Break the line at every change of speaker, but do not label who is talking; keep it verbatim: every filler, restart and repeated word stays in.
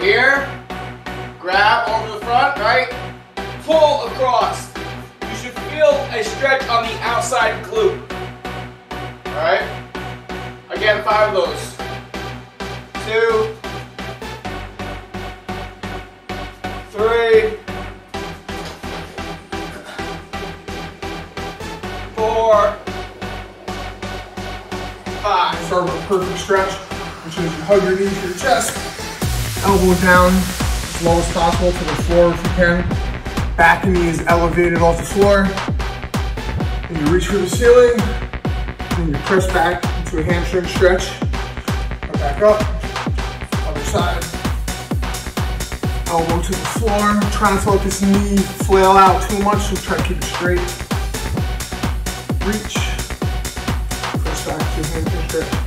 we're here. Grab over the front, right? Pull across. You should feel a stretch on the outside glute. All right? Again, five of those. Two. Three. Four. Five.
Start with a perfect stretch, which is you hug your knees to your chest, elbow down as low as possible to the floor if you can. Back knee is elevated off the floor. And you reach for the ceiling, and you press back into a hamstring stretch. Go back up, other side. Elbow to the floor. Try not to let this knee flail out too much, so try to keep it straight. Reach. Press back to a hamstring stretch.